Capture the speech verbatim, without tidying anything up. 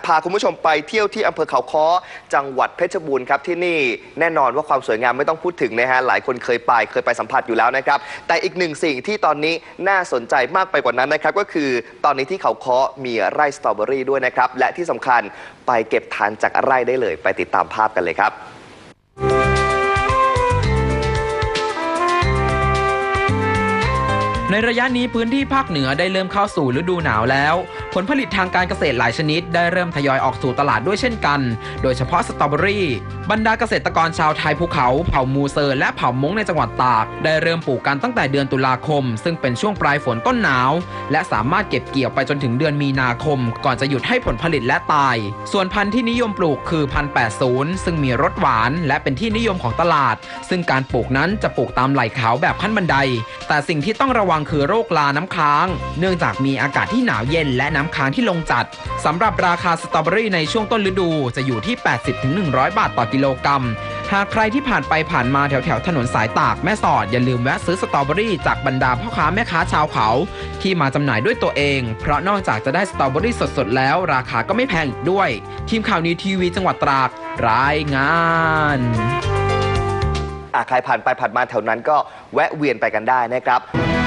พาคุณผู้ชมไปเที่ยวที่อำเภอเขาค้อจังหวัดเพชรบูรณ์ครับที่นี่แน่นอนว่าความสวยงามไม่ต้องพูดถึงนะฮะหลายคนเคยไปเคยไปสัมผัสอยู่แล้วนะครับแต่อีกหนึ่งสิ่งที่ตอนนี้น่าสนใจมากไปกว่านั้นนะครับก็คือตอนนี้ที่เขาค้อมีไร่สตรอเบอรี่ด้วยนะครับและที่สำคัญไปเก็บทานจากไร่ได้เลยไปติดตามภาพกันเลยครับในระยะนี้พื้นที่ภาคเหนือได้เริ่มเข้าสู่ฤดูหนาวแล้วผลผลิตทางการเกษตรหลายชนิดได้เริ่มทยอยออกสู่ตลาดด้วยเช่นกันโดยเฉพาะสตรอเบอรี่บรรดาเกษตรกรชาวไทยภูเขาเผ่ามูเซอร์และเผ่ามงในจังหวัดตากได้เริ่มปลูกกันตั้งแต่เดือนตุลาคมซึ่งเป็นช่วงปลายฝนต้นหนาวและสามารถเก็บเกี่ยวไปจนถึงเดือนมีนาคมก่อนจะหยุดให้ผลผลิตและตายส่วนพันธุ์ที่นิยมปลูกคือพันธุ์แปดสิบซึ่งมีรสหวานและเป็นที่นิยมของตลาดซึ่งการปลูกนั้นจะปลูกตามไหล่เขาแบบขั้นบันไดแต่สิ่งที่ต้องระวังคือโรคลาน้ำค้างเนื่องจากมีอากาศที่หนาวเย็นและน้ำค้างที่ลงจัดสำหรับราคาสตรอเบอรี่ในช่วงต้นฤดูจะอยู่ที่ แปดสิบถึงหนึ่งร้อย บาทต่อกิโลกรัมหากใครที่ผ่านไปผ่านมาแถวแถวถนนสายตากแม่สอดอย่าลืมแวะซื้อสตรอเบอรี่จากบรรดาพ่อค้าแม่ค้าชาวเขาที่มาจำหน่ายด้วยตัวเองเพราะนอกจากจะได้สตรอเบอรี่สดๆแล้วราคาก็ไม่แพงอีกด้วยทีมข่าวนิวทีวีจังหวัดตราดรายงานใครผ่านไปผ่านมาแถวนั้นก็แวะเวียนไปกันได้นะครับ